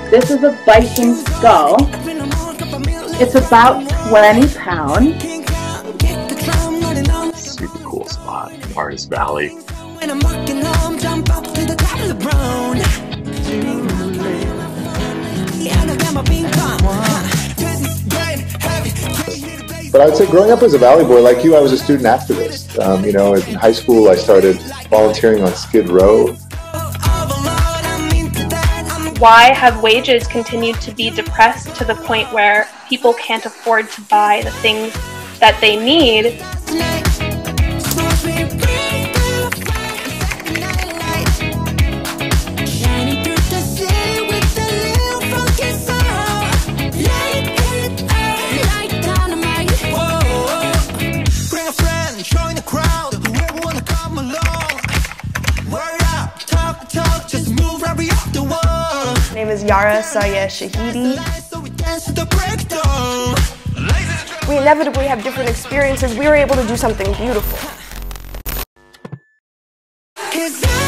This is a Viking skull. It's about 20 pounds. Super cool spot, Mars Valley. But I would say growing up as a Valley boy, like you, I was a student activist. You know, in high school I started volunteering on Skid Row. Why have wages continued to be depressed to the point where people can't afford to buy the things that they need? My name is Yara Saya Shahidi. We inevitably have different experiences. We were able to do something beautiful.